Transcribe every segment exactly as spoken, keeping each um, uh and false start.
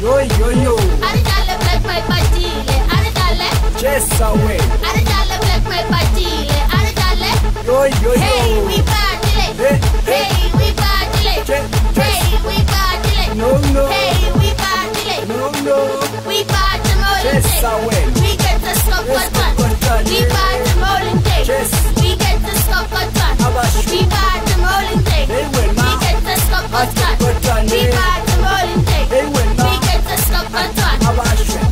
Yo yo yo. Aridale black my patile. Aridale. Chase away. Aridale black my patile. Aridale. Yo yo yo. Hey we patile. Hey hey we patile. Hey we patile. No no. Hey we patile. No no. We party morning. Chase away. We get the stop button. We party morning. We get the stop button. We party morning. We get the stop button. We party morning. We get the stop button.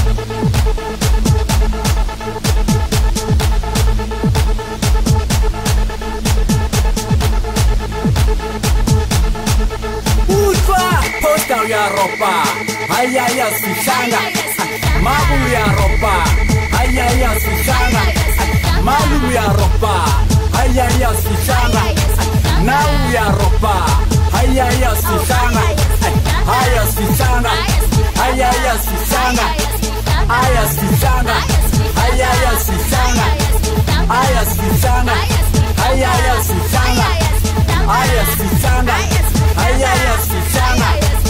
Utwa posta ya ropa. Haya ya sishanga. Mabu ya ropa. Haya ya sishanga. Malu ya ropa. Haya ya sishanga. Nau ya ropa. Haya ya sishanga. Haya sishanga. Haya ya sishanga. Haya sishanga. Haya ya sishanga. Haya sishanga. Haya ya sishanga. Haya sishanga. Haya ya sishanga.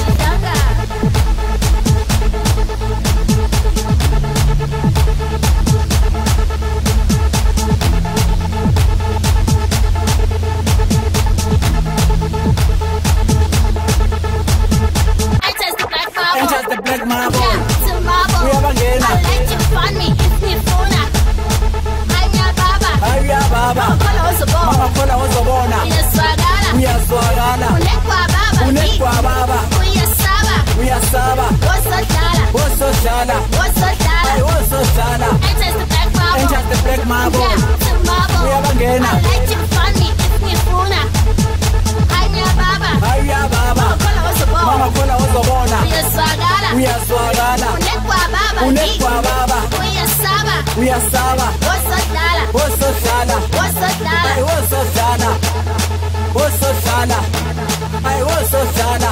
Enters the black marble. We have again. I like you funny. Ni funa. Haya baba. Haya baba. Mama kola ozobona. Yeswagala. We are swagala. Unekwa baba. Unekwa baba. Uyasaba. We are saba. Woso jala. Woso jala. Woso jala. Ay woso jala. Enters the black marble. Enters the black marble. We have again. I like you funny. Ni funa. Haya baba. Haya baba. Mama kola ozobona. Uyaswagala. We are swagala. Unekwa baba. Unekwa baba. Uyasaba. We are saba. Woso jala. Woso jala. Woso jala. Ay woso jala. Woso jala. Ay woso jala.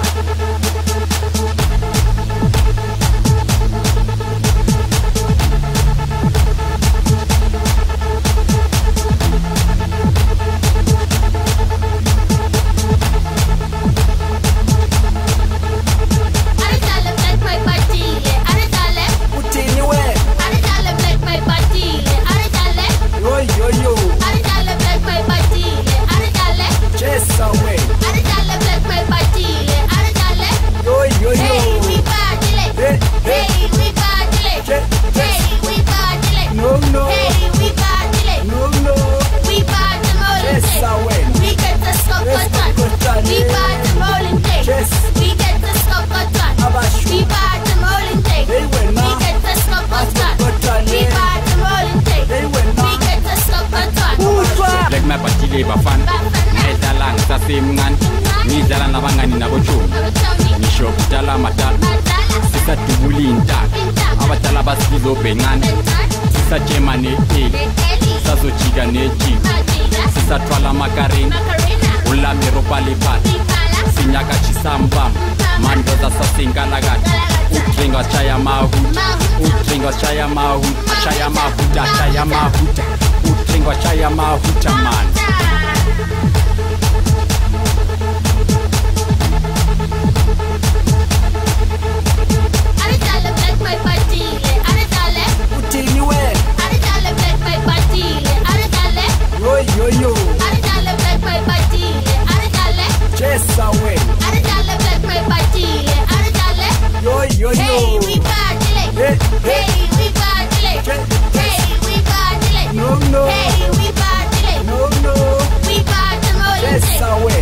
Aridale black my patile. Aridale. Utini we. Aridale black my patile. Aridale. Yo yo yo. Aridale black my patile. Aridale. Chase away. Aridale black my patile. Aridale. Yo yo yo. Hey we patile. Hey, hey. Hey we patile. Che- Hey we patile. No no. Hey we patile. No no. We party morning. Chase away. We get the stop Let's button. go button. We party morning. Chase. We get the stop button. Abashu. We party morning. Hey, when We ma. get the stop button. button. We party morning. Hey, when ma. We get the stop button. Utwa. Black my patile bafana. Ngedala ngisasemncane. Ngidlala nabangani nabochumi. Ngisho kudala madala. Sisadubula intaka. Abadala basibiza obhencane. Sisajema ne-eli. Sisazojika nejika. Sisathwala amakareni. Ulamiro palipali. Sinyaka chisambamba. Mandoza sasenkalakati. Udringa shaya mahuta. Udringa shaya mahuta. Shaya mahuta. Shaya mahuta. Udringa shaya mahuta man. Aridale black my patile. Aridale. Utini we. Aridale black my patile. Aridale. Yo yo yo. Aridale black my patile. Aridale. Chase away. Aridale black my patile. Aridale. Yo yo yo. Hey we patile. Hey, hey. Hey we patile. Hey we patile. No no. Hey we patile. No no. We party morning. Chase away.